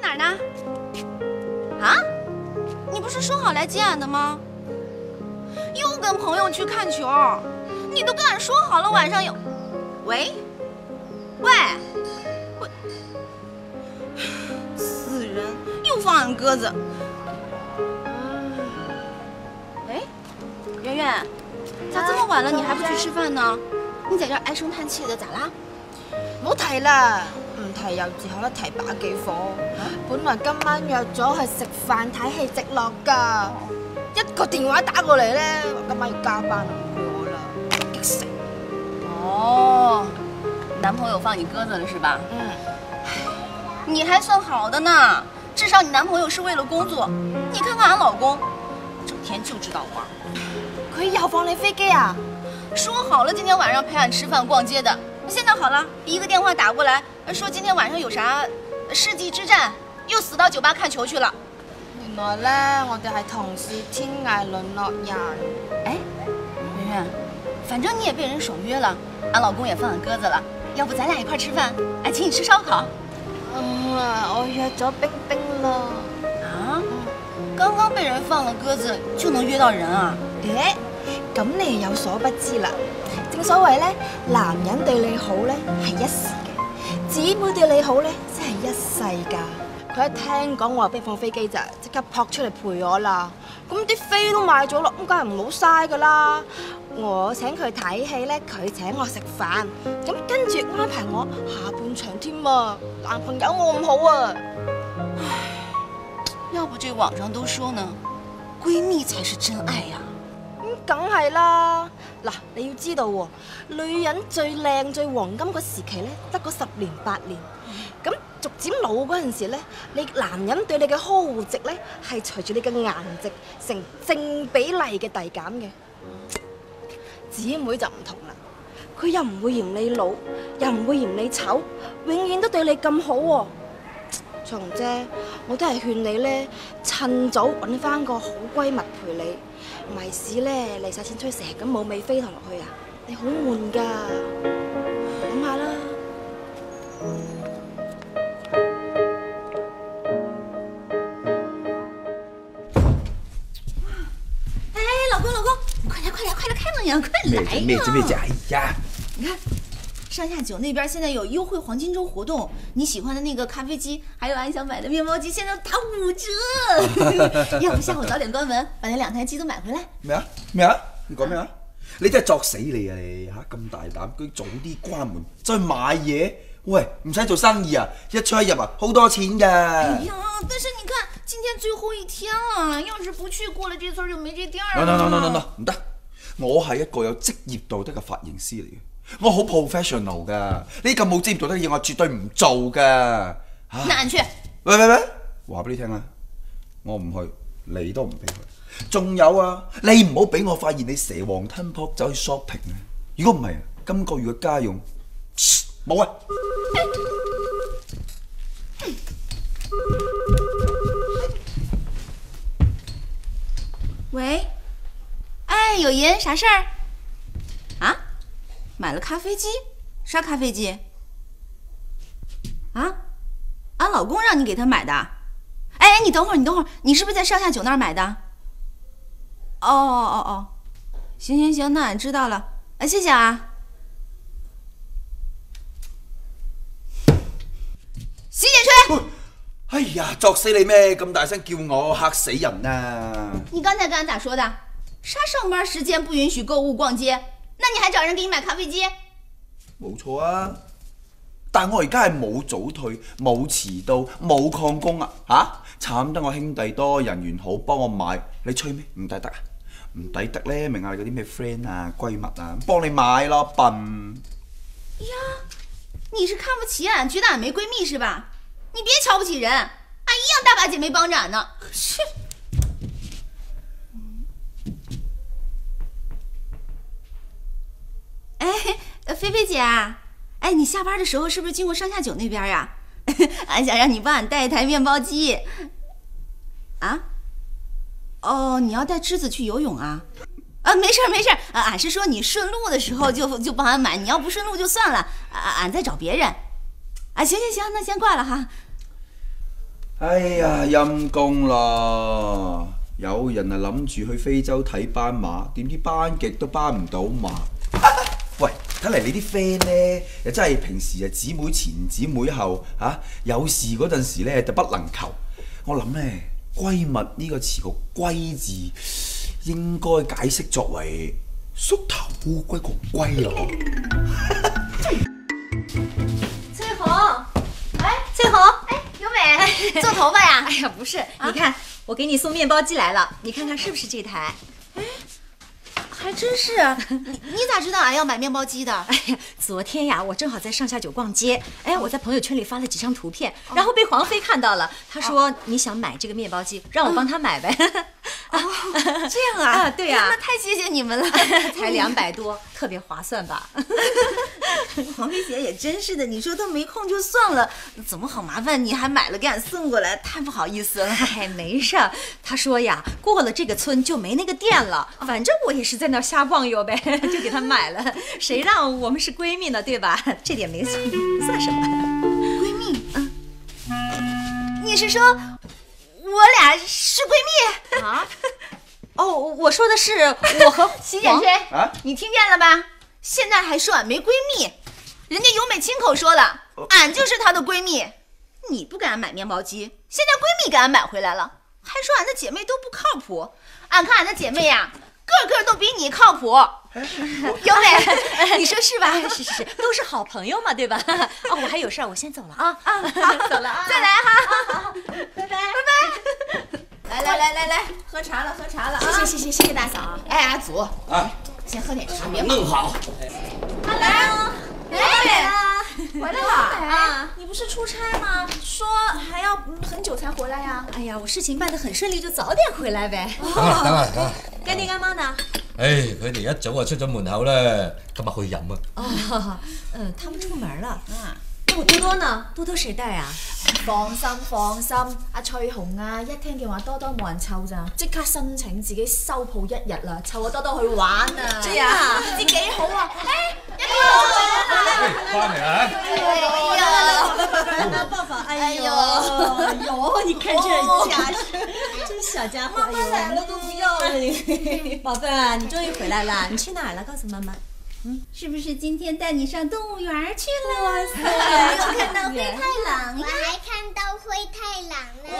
哪儿呢？啊？你不是说好来接俺的吗？又跟朋友去看球，你都跟俺说好了晚上有。喂，喂，死人又放俺鸽子。喂，圆圆，咋这么晚了你还不去吃飯呢？你在這唉聲嘆氣的，咋啦？ 唔好提啦，唔提又只可一提把幾火。本來今晚約咗去食飯睇戲直落㗎，一個電話打過嚟咧，話今晚要加班唔陪我啦，激死！ 哦，男朋友放你鸽子了是吧？你还算好的呢，至少你男朋友是为了工作。你看看俺老公，整天就知道玩。 佢又放你飛機啊？ 说好了今天晚上陪俺吃饭逛街的，现在好了，一个电话打过来，说今天晚上有啥世纪之战，又死到酒吧看球去了。 原來咧，我哋係同是天涯淪落人。 哎，圆圆，反正你也被人爽约了，俺老公也放俺鸽子了，要不咱俩一块吃饭，俺请你吃烧烤。 我約咗冰冰啦。 啊？刚刚被人放了鸽子就能约到人啊？ 咁你有所不知啦。正所謂咧，男人對你好咧係一時嘅，姊妹對你好咧真係一世㗎。佢一聽講我話俾放飛機咋，即刻撲出嚟陪我啦。咁啲飛都買咗咯，咁梗係唔好嘥㗎啦。我請佢睇戲咧，佢請我食飯，咁跟住安排我下半場添啊。男朋友我唔好啊。 要不这網上都說呢，閨蜜才是真愛呀。 梗係啦，嗱，你要知道喎，女人最靚最黃金個時期咧，得嗰10年8年，咁逐漸老嗰陣時咧，你男人對你嘅呵護值咧係隨住你嘅顏值成正比例嘅遞減嘅。姊妹就唔同啦，佢又唔會嫌你老，又唔會嫌你醜，永遠都對你咁好喎。松姐，我都係勸你咧，趁早揾翻個好閨蜜陪你。咪使咧，嚟晒錢出去成日咁冇尾飛堂落去啊！你好悶噶，諗下啦。 哎，老公，快点，开门呀，快来呀！ 咩啫？哎呀， 你看，上下九那边现在有优惠黄金周活動，你喜歡的那個咖啡機，還有俺想買的麵包機，現在打5折。要不下午早點關門，把那2台機都買回來。 咩啊？你講咩啊？你真係作死你啊你嚇！咁大膽，居然早啲關門再買嘢，喂，唔使做生意啊！一出一入啊，好多錢㗎。 哎呀，但是你看，今天最後一天了，要是不去，過了這村就沒這店了。 No，唔得！我係一個有職業道德嘅髮型師嚟嘅。我好 professional 噶，呢咁冇職業道德嘅嘢我絕對唔做噶。 那俺去。 喂，話俾你聽啦，我唔去，你都唔俾去。仲有啊，你唔好俾我發現你蛇王吞撲走去 shopping 啊！如果唔係，今個月嘅家用冇啊。 喂，哎，有人，啥事儿？啊？買了咖啡機？啥咖啡機？啊？俺老公讓你給他買的？哎，你等會兒，你是不是在上下九那兒買的？哦，行，那俺知道了。哎，謝謝啊。洗剪吹！ 哎呀，作死你咩？咁大聲叫我，嚇死人啊！ 你剛才跟俺咋說的？啥上班時間不允許購物逛街？那你還找人給你買咖啡機？ 冇錯啊！但我而家係冇早退、冇遲到、冇曠工啊！慘得我兄弟多、人緣好，幫我買，你吹咩？唔抵得啊！唔抵得咧，明下你嗰啲咩 friend 啊、閨蜜啊，幫你買咯，笨！ 呀，你是看不起俺，覺得俺沒閨蜜是吧？你別瞧不起人，俺一樣大把姐妹幫着俺呢。切！哎，菲菲姐啊，哎，你下班的時候是不是經過上下九那邊呀？俺想讓你幫俺帶一台麵包機。啊？哦，你要帶栀子去游泳啊？啊，沒事，俺是說你順路的時候就幫俺買，你要不順路就算了，俺再找別人。啊，行，那先掛了哈。 哎呀，陰公啦！有人啊諗住去非洲睇斑馬，點知斑極都斑唔到馬。喂，睇嚟你啲 friend 咧，又真係平時啊姊妹前姊妹後有事嗰陣時咧就不能求。我諗咧，閨蜜呢個詞個閨字應該解釋作為縮頭烏龜個龜咯。 翠红，翠红，由美，做头发呀？ 哎呀，不是，你看，我给你送面包机来了，你看看是不是这台？ 还真是啊！你咋知道俺要买面包机的？ 哎呀，昨天呀，我正好在上下九逛街，哎，我在朋友圈里发了几张图片，然后被黄飞看到了，他说你想买这个面包机，让我帮他买呗。 这样啊？ 对呀， 那太谢谢你们了， 才200多，特别划算吧？ 黄飞姐也真是的，你说她没空就算了，怎么好麻烦你还买了给俺送过来，太不好意思了。 哎，没事，他说呀，过了这个村就没那个店了，反正我也是在那儿瞎逛悠呗，就给他买了。谁让我们是闺蜜呢，对吧？这点没算什么。 闺蜜？你是说我俩是闺蜜啊？ 哦，我说的是我和洗剪吹啊，你听见了吧？现在还说俺没闺蜜，人家由美亲口说了，俺就是她的闺蜜。你不给俺买面包机，现在闺蜜给俺买回来了，还说俺的姐妹都不靠谱。俺看俺的姐妹呀，个个都比你靠谱。由美，你说是吧？ 是，都是好朋友嘛，对吧？哦，我还有事儿，我先走了啊。 好，走了啊，再来哈。好，拜拜。来，喝茶了啊！谢谢大嫂。哎，阿祖啊，先喝点茶，别弄好。 来， 回来了啊！你不是出差吗？说还要很久才回来呀？ 哎呀，我事情办得很顺利，就早点回来呗。 等啦， 干爹干媽呢？ 佢哋一早就出咗門口啦，今日去飲啊。 哦，他們出門了。那我多多呢？多多誰帶啊？ 放心，阿翠紅啊，一聽見話多多冇人湊咋，即刻申請自己收鋪1日啦，湊阿多多去玩啊！ 這樣， 唔知幾好啊！一翻嚟啊！ 哎呦，你看這家伙，真小家伙，媽媽來了都不要了你。寶貝啊，你終於回來了，你去哪兒了？告訴媽媽。 是不是今天帶你上動物園去了？ 哇塞， 有看到灰太狼呀？ 我还看到灰太狼呢。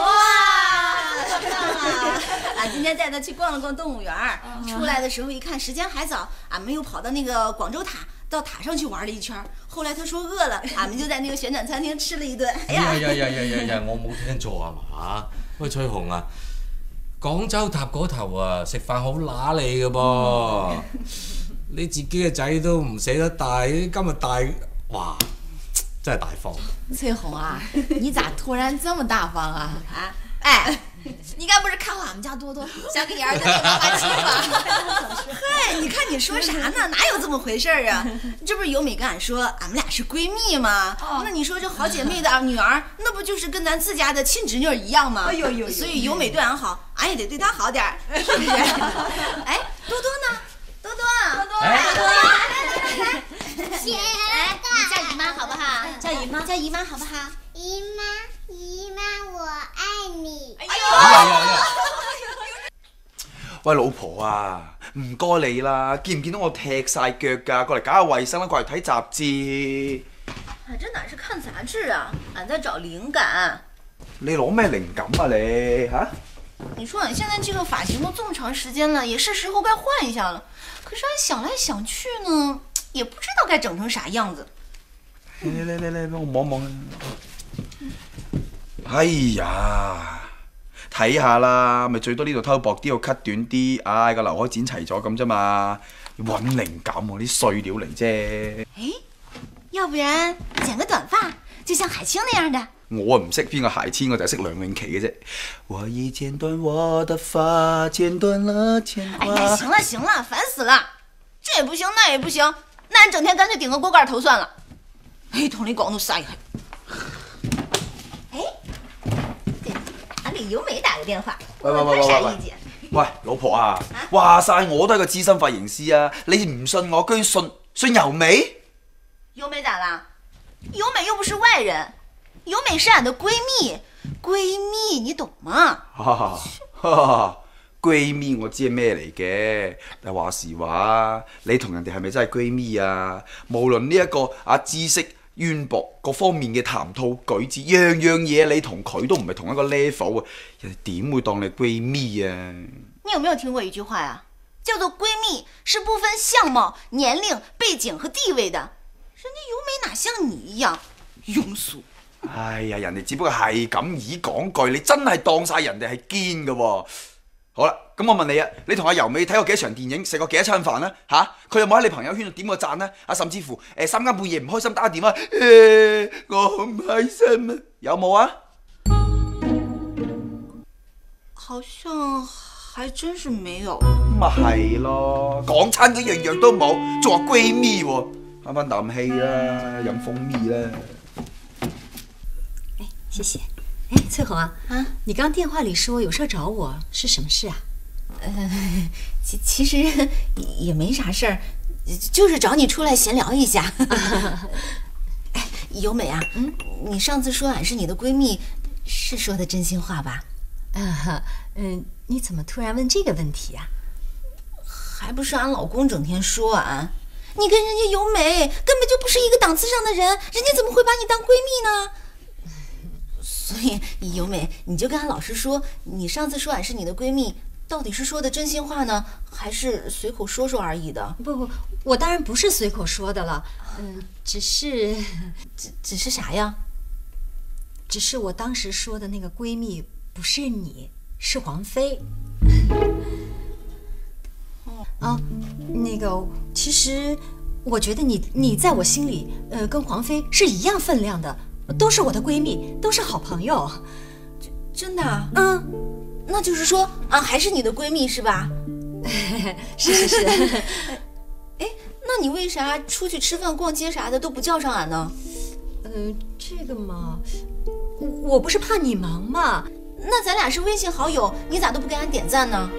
哇！俺今天带他去逛了逛动物园，出来的时候一看时间还早，俺们又跑到那个廣州塔，到塔上去玩了一圈。後來他說餓了，俺們就在那個旋轉餐廳吃了一頓。哎呀， 我冇聽錯啊嘛？喂，翠紅啊，廣州塔嗰頭啊，食飯好揦脷㗎噃。你自己嘅仔都唔捨得帶，今日帶，哇，真係大方。 翠紅啊，你咋突然這麼大方啊？哎，你該不是看我們家多多想給你兒子領娃娃親吧？ 嗨，你看你說啥呢？哪有這麼回事啊？這不是由美跟俺說俺們倆是閨蜜嗎？那你說這好姐妹的女兒，那不就是跟咱自家的親侄女一樣嗎？所以由美對俺好，俺也得對她好點，是不是？哎，多多呢？多多，来， 姐， 你叫姨媽好不好？叫姨媽好不好？ 姨媽，我愛你。 哎呦！ 喂，老婆啊，唔該你啦，見唔見到我踢晒腳㗎？過嚟搞下衛生啦，過嚟睇雜誌。 這哪是看雜誌啊？俺在找靈感。 你攞咩靈感啊你嚇？ 你說俺現在這個髮型都這麼長時間了，也是時候該換一下了。可是俺想來想去呢，也不知道該整成啥樣子。 嚟，我摸摸。哎呀，睇下啦，咪最多呢度偷薄啲，度 cut 短啲，唉個劉海剪齊咗咁啫嘛。揾靈感喎，啲碎料嚟啫。 哎，要不然剪個短髮，就像海清那樣的。 我唔識邊個海清，我就係識梁詠琪嘅啫。我已剪短我的髮，剪短了牽掛。 哎呀，行了，煩死了，這也不行，那也不行，那俺整天乾脆頂個鍋蓋頭算了。哎，同你講到晒係。哎，給俺給由美打個電話，問他啥意見。 喂，老婆啊，話晒我都係個資深髮型師啊，你唔信我，居然信由美？ 由美咋啦？由美又不是外人。由美是俺的闺蜜， 闺蜜，你懂嗎？ 閨蜜我知係咩嚟嘅，但話時話，你同人哋係咪真係閨蜜啊？無論呢一個知識淵博各方面嘅談吐舉止，樣樣嘢你同佢都唔係同一個 level 啊！人哋點會當你閨蜜啊？ 你有沒有聽過一句話呀？叫做閨蜜是不分相貌、年齡、背景和地位的。人家由美哪像你一樣庸俗？ 哎呀，人哋只不過係咁以講句，你真係當晒人哋係堅㗎喎。好啦，咁我問你啊，你同阿由美睇過幾多場電影，食過幾多餐飯啊？吓，佢有冇喺你朋友圈度點個讚呢？甚至乎3更半夜唔開心打個電話，我好唔開心啊，有冇啊？ 好像還真是沒有。 咪係咯，講親嘅樣樣都冇，仲話閨蜜喎，慳翻啖氣啦，飲蜂蜜啦。 哎，謝謝。哎，翠紅啊，你剛電話裡說有事找我，是什麼事啊？ 其實也沒啥事兒，就是找你出來閒聊一下。哎，由美啊，你上次說俺是你的閨蜜，是說的真心話吧？ 你怎麼突然問這個問題啊？ 還不是俺老公整天說俺，你跟人家由美根本就不是一個檔次上的人，人家怎麼會把你當閨蜜呢？所以由美，你就跟俺老師說，你上次說俺是你的閨蜜，到底是說的真心話呢，還是隨口說說而已的？ 不，我當然不是隨口說的了，只是啥呀？ 只是我當時說的那個閨蜜不是你，是黃飛。那個，其實我覺得你在我心裡，跟黃飛是一樣分量的，都是我的閨蜜，都是好朋友。 真的啊？那就是說啊，還是你的閨蜜是吧？ 是。 哎，那你為啥出去吃飯、逛街啥的都不叫上俺呢？ 這個嘛，我不是怕你忙嘛。 那咱倆是微信好友，你咋都不給俺點讚呢？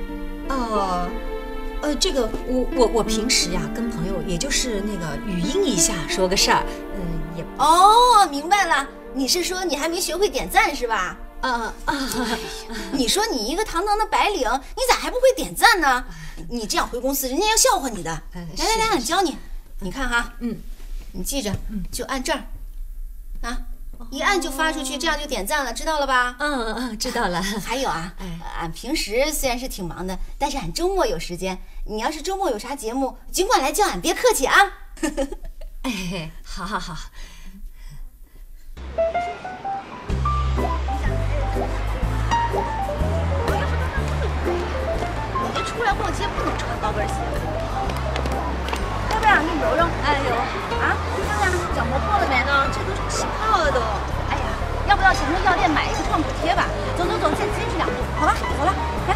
這個我平時呀跟朋友也就是那個語音一下說個事兒，也哦，明白了，你是說你還沒學會點讚是吧？你說你一個堂堂的白領，你咋還不會點讚呢？你這樣回公司，人家要笑話你的。來，俺教你，你看哈，你記着，就按這兒，一按就發出去，這樣就點讚了，知道了吧？ 知道了。 還有啊，俺平時雖然是挺忙的，但是俺周末有時間。你要是周末有啥節目，盡管來叫俺，別客氣啊。 哎，好。 你这出來逛街不能穿高跟鞋。要不然你揉揉。哎呦，看看腳磨破了沒呢？這都起泡了都。哎呀，要不要前面藥店買一個創可貼吧？走，再進去2步，好吧？走了，來。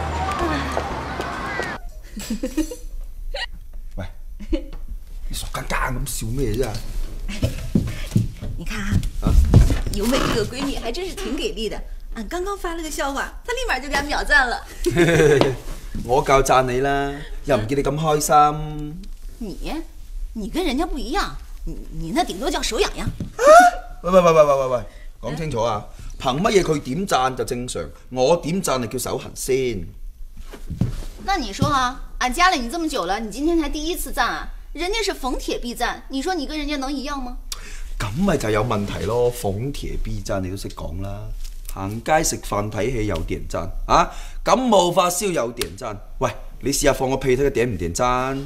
喂，你傻更更咁笑咩啫？ 你看由美這個閨蜜還真是挺給力的。俺剛剛發了個笑話，她立馬就給俺秒讚了。 我夠讚你啦，又唔見你咁開心。 你跟人家不一樣，你那頂多叫手癢癢。 喂，講清楚啊！憑乜嘢佢點讚就正常，我點讚就叫手痕先？ 那你說啊，俺加了你這麼久了，你今天才第一次讚啊？人家是逢帖必讚，你說你跟人家能一樣嗎？ 咁咪就有問題咯，逢帖必讚你都識講啦。行街食飯睇戲有點讚啊，感冒發燒有點讚。喂，你試下放個屁睇佢點唔點讚？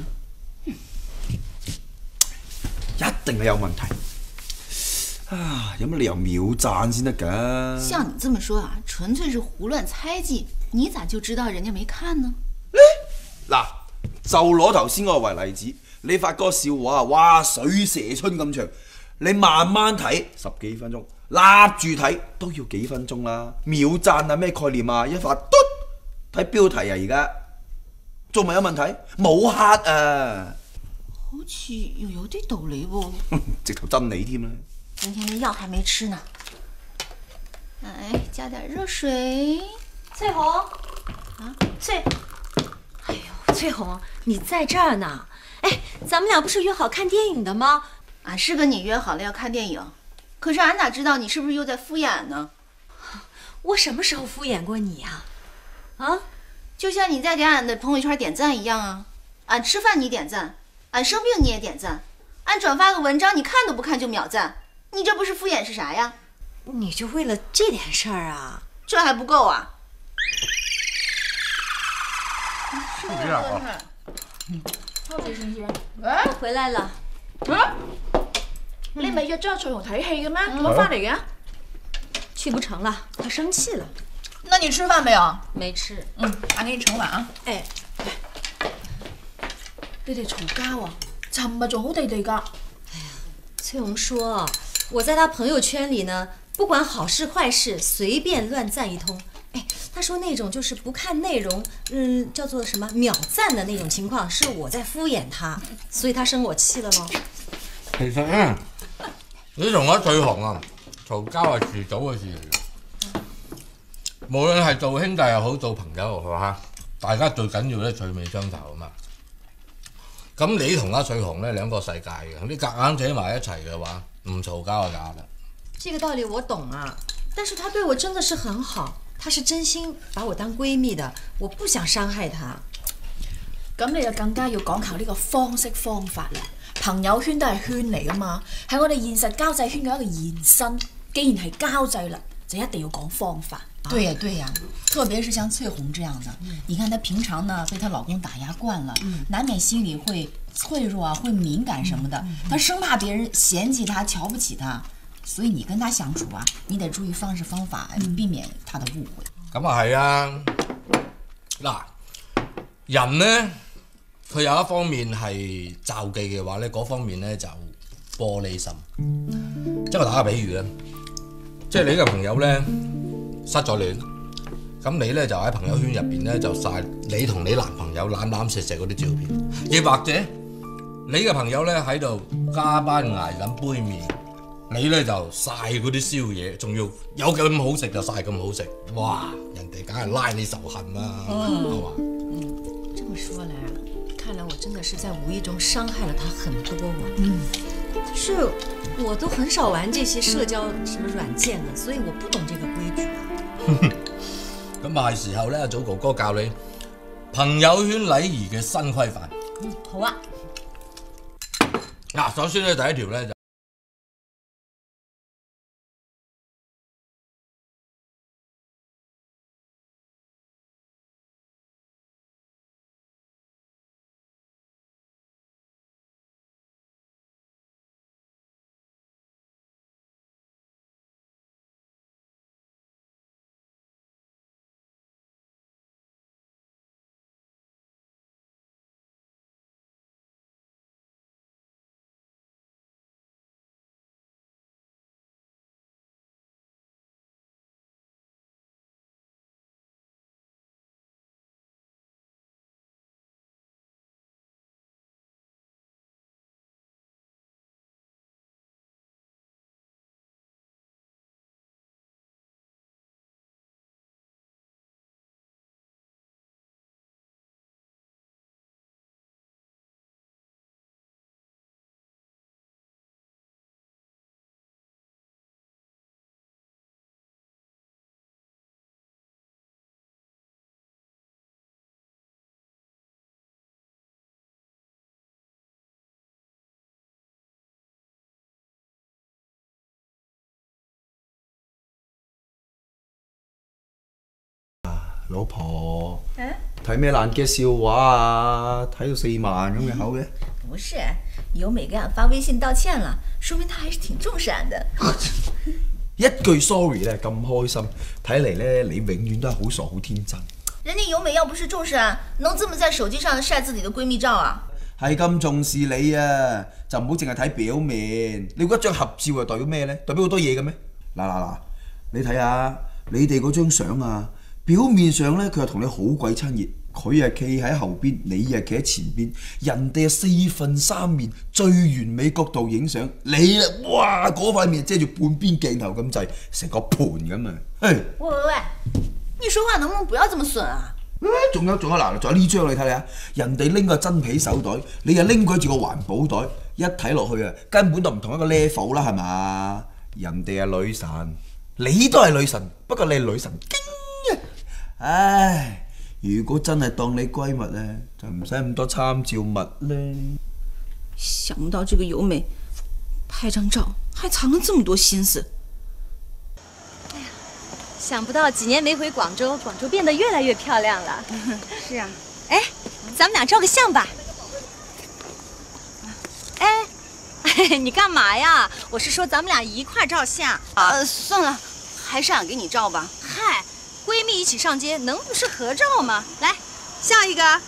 一定係有問題啊！有乜理由秒讚先得㗎？ 像你這麼說啊，純粹是胡亂猜忌。你咋就知道人家沒看呢？ 嗱，就攞頭先嗰個為例子，你發嗰個笑話啊，哇，水蛇春咁長，你慢慢睇10幾分鐘，立住睇都要幾分鐘啦。秒讚啊，咩概念啊？一發嘟睇標題啊，而家仲咪有問題？冇黑啊！ 好似又有啲道理喎。 直頭真理添啦。 今天的藥還沒吃呢。來，加點熱水。 翠紅，哎呦，翠紅，你在這兒呢？哎，咱們倆不是約好看電影的嗎？ 俺是跟你約好了要看電影，可是俺哪知道你是不是又在敷衍俺呢？ 我什么时候敷衍过你呀？啊？ 就像你在给俺的朋友圈点赞一样啊！俺吃饭你点赞，俺生病你也点赞，俺转发个文章你看都不看就秒赞，你这不是敷衍是啥呀？ 你就为了这点事儿啊？ 这还不够啊！ 是这样啊。 多謝先生。 我回來了。 你咪約咗阿翠紅睇戲嘅咩？點解翻嚟嘅？ 去不成了，他生氣了。 那你吃饭没有？ 没吃。 俺给你盛碗啊。 誒，你哋嘈交啊？尋日仲好地地㗎。 翠紅說，我在他朋友圈裡呢，不管好事壞事，隨便亂讚一通。哎，他說那種就是不看內容，叫做什麼秒讚的那種情況，是我在敷衍他，所以他生我氣了咯。 其實咧，你同阿翠紅啊，嘈交係遲早嘅事嚟嘅。無論係做兄弟又好，做朋友又好嚇，大家最緊要咧趣味相投啊嘛。咁你同阿翠紅咧兩個世界嘅，你夾硬扯埋一齊嘅話，唔嘈交就假啦。 這個道理我懂啊，但是他對我真的是很好，他是真心把我當閨蜜的，我不想傷害他。 咁你就更加要講求呢個方式方法啦。朋友圈都係圈嚟噶嘛，係我哋現實交際圈嘅一個延伸。既然係交際啦，就一定要講方法。 对呀对呀，特别是像翠红这样的，你看她平常呢被她老公打压惯了，难免心里会脆弱啊，会敏感什么的，她生怕别人嫌弃她、瞧不起她，所以你跟她相处啊，你得注意方式方法，避免她的误會。 咁啊係啊，嗱，人呢，佢有一方面係罩忌嘅話咧，嗰方面咧就玻璃心。即係我打個比喻啦，即係你呢個朋友咧失咗戀，咁你咧就喺朋友圈入邊咧就晒你同你男朋友攬攬錫錫嗰啲照片，亦或者你嘅朋友咧喺度加班捱緊杯麵，你咧就晒嗰啲宵夜，仲要有咁好食就晒咁好食，哇！人哋梗係拉你仇恨啦，係嘛？ 這麼說來啊，看來我真的是在無意中傷害了他很多啊。但是我都很少玩這些社交什麼軟件的，所以我不懂這個規矩啊。 咁係時候咧，祖哥哥教你朋友圈禮儀嘅新規範。 好啊。 嗱，首先咧第一條咧就。 老婆，睇咩爛嘅笑話啊？睇到4萬咁嘅口嘅。 不是，由美给俺发微信道歉了，说明他还是挺重视俺的。 一句 sorry 咧咁開心，睇嚟咧你永遠都係好傻好天真。 人家由美要不是重视俺，能這麼在手機上曬自己的閨蜜照啊？ 係咁重視你啊，就唔好淨係睇表面。你覺得張合照係代表咩咧？代表好多嘢嘅咩？嗱，你睇下你哋嗰張相啊，表面上咧佢係同你好鬼親熱，佢係企喺後邊，你係企喺前邊，人哋係4:3面最完美角度影相，你啊哇嗰塊面遮住半邊鏡頭咁滯，成個盤咁啊！ 喂，你說話能不能不要這麼損啊？ 仲有嗱，仲有呢張你睇下，人哋拎個真皮手袋，你又拎佢住個環保袋，一睇落去啊，根本就唔同一個 level 啦，係嘛？人哋係女神， 你都係女神，不過你係女神經啊！唉，如果真係當你閨蜜咧，就唔使咁多參照物咧。 想不到這個由美拍張照還藏了這麼多心思。 想不到幾年沒回廣州，廣州變得越來越漂亮了。 是啊， 哎，咱們倆照個相吧。哎，你幹嘛呀？我是說咱們倆一塊照相。 算了，還是俺給你照吧。 嗨，閨蜜一起上街，能不是合照嗎？來，笑一個。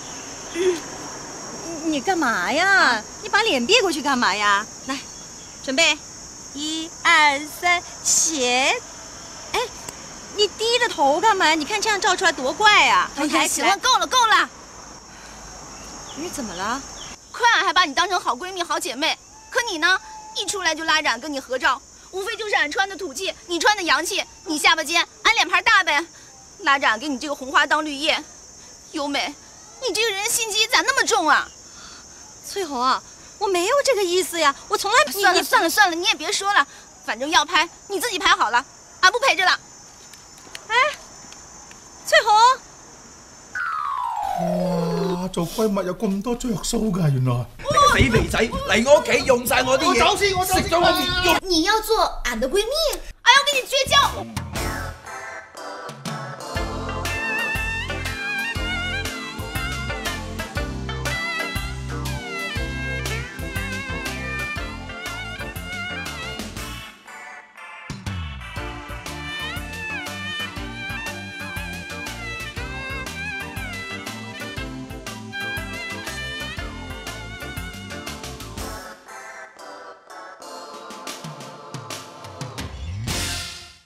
你幹嘛呀？你把臉別過去幹嘛呀？來，準備，1、2、3，起。哎，你低着頭幹嘛？你看這樣照出來多怪啊！ 哎呀，行了，夠了，夠了。 你怎麼了？ 虧俺還把你當成好閨蜜、好姐妹，可你呢，一出來就拉着俺跟你合照，無非就是俺穿的土氣，你穿的洋氣，你下巴尖，俺臉盤大唄，拉着俺給你這個紅花當綠葉。由美，你這個人心機咋那麼重啊？ 翠紅啊，我沒有這個意思呀，我從來算了，你也別說了，反正要拍你自己拍好了，俺不陪着了。 哎，翠紅。 哇！做閨蜜有咁多着數㗎，原來。死肥仔嚟我屋企用晒我啲嘢，我走先，食咗我面。 你要做俺的閨蜜？